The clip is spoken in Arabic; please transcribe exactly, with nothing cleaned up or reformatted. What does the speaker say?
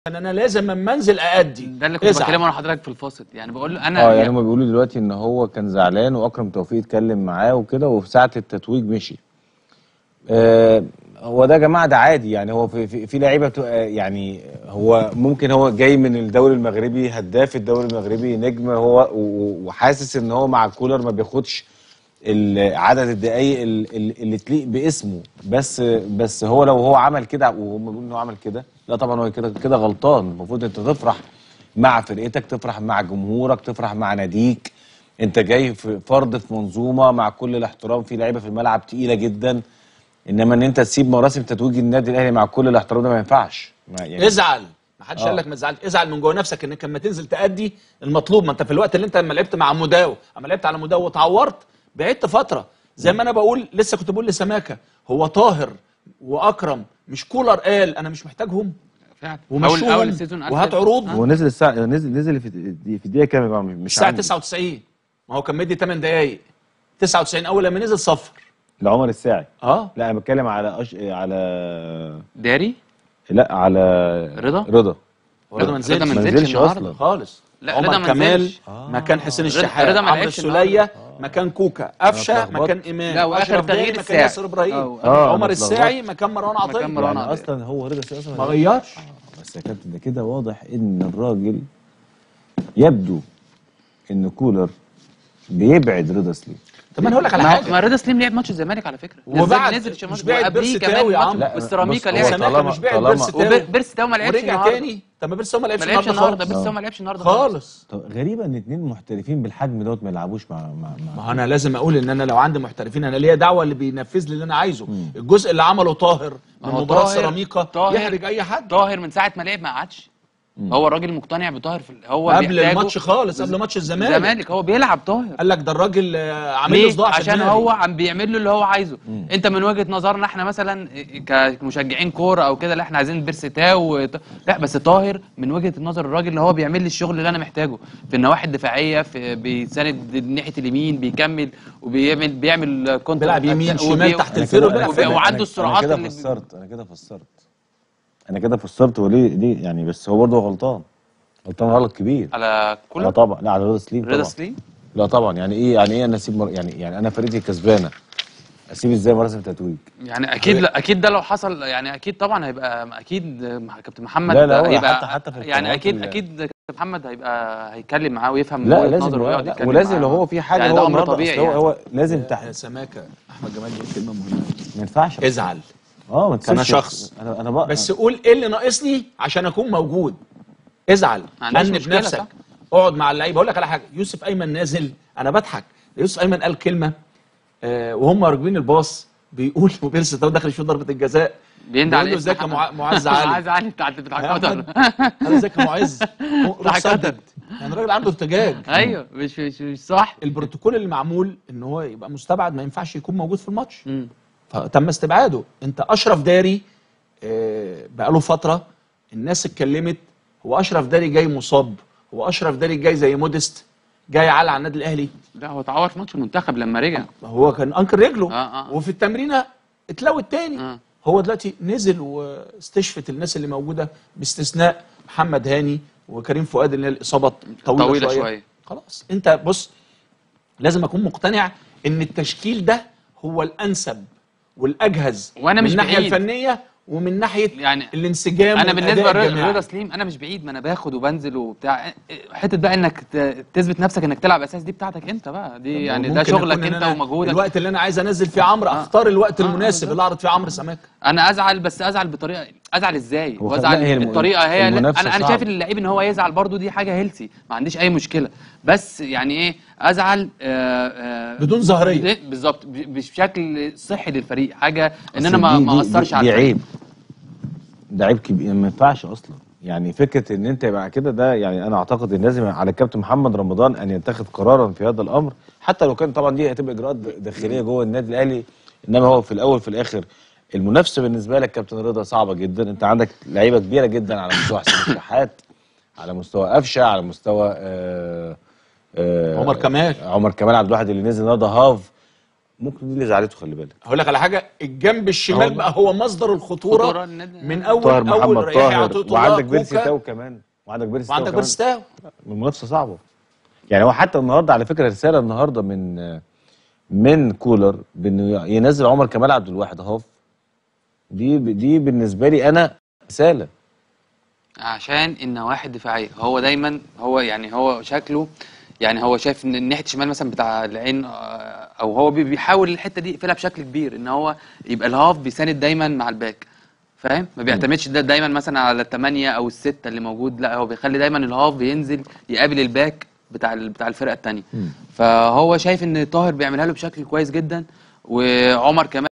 ان انا لازم اما انزل اادي. ده اللي كنت بكلمه انا حضرتك في الفاصل، يعني بقول له انا اه يعني هم بيقولوا دلوقتي ان هو كان زعلان واكرم توفيق اتكلم معاه وكده وفي ساعه التتويج مشي. آه هو ده يا جماعه ده عادي، يعني هو في في, في لعيبه يعني هو ممكن هو جاي من الدوري المغربي، هداف الدوري المغربي، نجم هو، وحاسس ان هو مع كولر ما بياخدش عدد الدقايق اللي تليق باسمه، بس بس هو لو هو عمل كده وهم بيقولوا انه عمل كده، لا طبعا هو كده كده غلطان. المفروض انت تفرح مع فرقتك، تفرح مع جمهورك، تفرح مع ناديك. انت جاي في فرد في منظومه، مع كل الاحترام في لعيبه في الملعب تقيله جدا، انما ان انت تسيب مراسم تتويج النادي الاهلي مع كل الاحترام ده ما ينفعش. يعني ازعل، ما حدش قال لك ما تزعلش، ازعل من جوه نفسك انك لما تنزل تأدي المطلوب. ما انت في الوقت اللي انت لما لعبت مع مداو، اما لعبت على مداو واتعورت بعدت فتره، زي ما انا بقول لسه كنت بقول لسماكه، هو طاهر واكرم مش كولر قال انا مش محتاجهم فعلا اول اول السيزون وهات عروض. هو نزل الساعه نزل نزل في في الدقيقه كام يا جماعه؟ مش الساعه تسعة وتسعين، ما هو كان مدي ثمان دقايق. تسعة وتسعين اول لما نزل صفر لعمر الساعي. اه لا انا بتكلم على أش... على داري، لا على رضا رضا رضا ما نزلش ما نزلش اصلا خالص. لا رضا ما كمال آه. مكان حسين الشحات، رضا ما عمرو لعبش السوليه آه. مكان كوكا، قفشه مكان امام، لا واخر تغيير مكان ياسر ابراهيم، آه. عمر الساعي مكان مروان عطيه. مكان مروان يعني عطيه اصلا هو رضا اصلا ما غيرش. آه. بس يا كابتن ده كده واضح ان الراجل يبدو ان كولر بيبعد رضا سليم. طب انا هقول لك على حاجه، ما رضا سليم لعب ماتش الزمالك على فكره، وبعد نزل في مش بعد بيرسي تاوي يا عم، والسيراميكا لعب مش بعد بيرسي تاوي، وبيرسي تاوي ما لعبش ورجع تاني. طب ما بيرسي تاوي ما لعبش النهارده خالص، بيرسي تاوي ما لعبش النهارده خالص. طب غريبه ان اتنين محترفين بالحجم دوت ما يلعبوش مع مع ما هو انا لازم اقول ان انا لو عندي محترفين انا ليا دعوه اللي بينفذ لي اللي انا عايزه. مم. الجزء اللي عمله طاهر من مباراه سيراميكا يحرج اي حد. طاهر من ساعه ما لعب ما قعدش، هو الراجل مقتنع بطاهر في هو قبل الماتش خالص، قبل ماتش الزمالك الزمالك هو بيلعب طاهر. قال لك ده الراجل عامل له صداع عشان هو عم بيعمل له اللي هو عايزه. مم. انت من وجهه نظرنا احنا مثلا كمشجعين كوره او كده، لا احنا عايزين بيرسي تاو، لا بس طاهر من وجهه نظر الراجل اللي هو بيعمل لي الشغل اللي انا محتاجه في النواحي الدفاعيه، في بيساند ناحيه اليمين، بيكمل وبيعمل بيعمل كونتر، بيلعب يمين شمال تحت الفيرو، وعنده السرعات اللي انا كده فسرت انا كده فسرت انا كده فسرت وليه ليه يعني. بس هو برضه غلطان، غلطان غلط كبير على كولر. لا طبعا، لا على رضا سليم رضا سليم لا طبعا. يعني ايه يعني ايه انا اسيب مر... يعني يعني انا فرقتي كسبانه اسيب ازاي مراسم تتويج؟ يعني اكيد لا اكيد ده لو حصل يعني اكيد طبعا هيبقى اكيد كابتن محمد لا لا هيبقى حتى حتى في يعني اكيد اللي... اكيد كابتن محمد هيبقى هيتكلم معاه ويفهم لا وجهه لازم نظره ويقعد يتكلم ولازم لو هو في حاجه يعني هو ده امر طبيعي هو, يعني. هو لازم تحت سماكه. احمد جمال بيقول كلمه مهمه، ما ينفعش ازعل. اه ما انا شخص انا انا بقى بس قول ايه اللي ناقصني عشان اكون موجود. ازعل، حن بنفسك، اقعد مع اللعيبه. اقول لك على حاجه، يوسف ايمن نازل انا بضحك. يوسف ايمن قال كلمه آه وهم راكبين الباص بيقول وبيرسي تاو داخل يشوط ضربه الجزاء، بيند عليه ازيك يا معز علي. معز علي بتاع بتاع قطر. انا ازيك يا معز روح سدد. يعني الراجل عنده ارتجاج. ايوه مش مش مش صح. البروتوكول اللي معمول ان هو يبقى مستبعد، ما ينفعش يكون موجود في الماتش، فتم استبعاده. انت اشرف داري آه بقاله فتره الناس اتكلمت، هو اشرف داري جاي مصاب، هو اشرف داري جاي زي مودست جاي على على النادي الاهلي. لا هو اتعور في ماتش المنتخب لما رجع، هو كان انكر رجله آه آه. وفي التمرينه اتلوت تاني. آه. هو دلوقتي نزل واستشفت الناس اللي موجوده باستثناء محمد هاني وكريم فؤاد اللي هي الاصابه طويله, طويلة شويه. شويه خلاص. انت بص لازم اكون مقتنع ان التشكيل ده هو الانسب والاجهز وانا مش من الناحيه بعيد. الفنيه ومن ناحيه يعني الانسجام. انا بالنسبه لرضا سليم انا مش بعيد، ما انا باخد وبنزل وبتاع. حته بقى انك تثبت نفسك انك تلعب اساس دي بتاعتك انت بقى، دي يعني ده شغلك انت ومجهودك. الوقت اللي انا عايز انزل فيه عمرو آه. اختار الوقت آه. المناسب آه. اللي اعرض فيه عمرو سماكه. انا ازعل، بس ازعل بطريقه، ازعل ازاي وازعل بالطريقه هي. انا انا شايف اللعيب ان هو يزعل برضو دي حاجه هيلثي، ما عنديش اي مشكله، بس يعني ايه ازعل آآ آآ بدون ظاهريه بالظبط بشكل صحي للفريق، حاجه ان انا ما ما اثرش على الفريق. ده عيب كبير ما ينفعش اصلا. يعني فكره ان انت يبقى كده ده يعني انا اعتقد ان لازم على الكابتن محمد رمضان ان يتخذ قرارا في هذا الامر، حتى لو كان طبعا دي هتبقى اجراءات داخليه جوه النادي الاهلي، انما هو في الاول في الاخر المنافسه بالنسبه لك كابتن رضا صعبه جدا. انت عندك لعيبه كبيره جدا على مستوى حسين الشحات، على مستوى قفشه، على مستوى آآ آآ عمر كمال عمر كمال عبد الواحد اللي نزل النهارده هاف. ممكن دي اللي زعلته، خلي بالك. هقول لك على حاجه، الجنب الشمال بقى هو مصدر الخطوره من اول طاهر اول محمد طاهر، وعندك بيرسي كوكا، تاو كمان، وعندك بيرسي تاو وعندك بيرسي تاو. المنافسه صعبه. يعني هو حتى النهارده على فكره رساله النهارده من من كولر بانه ينزل عمر كمال عبد الواحد هاف، دي دي بالنسبه لي انا رساله، عشان النواحي الدفاعيه. هو دايما هو يعني هو شكله يعني هو شايف ان ناحيه الشمال مثلا بتاع العين، او هو بيحاول الحته دي يقفلها بشكل كبير، ان هو يبقى الهاف بيساند دايما مع الباك، فاهم؟ ما بيعتمدش ده دايما مثلا على الثمانيه او السته اللي موجود، لا هو بيخلي دايما الهاف بينزل يقابل الباك بتاع بتاع الفرقه الثانيه. فهو شايف ان طاهر بيعملها له بشكل كويس جدا، وعمر كمان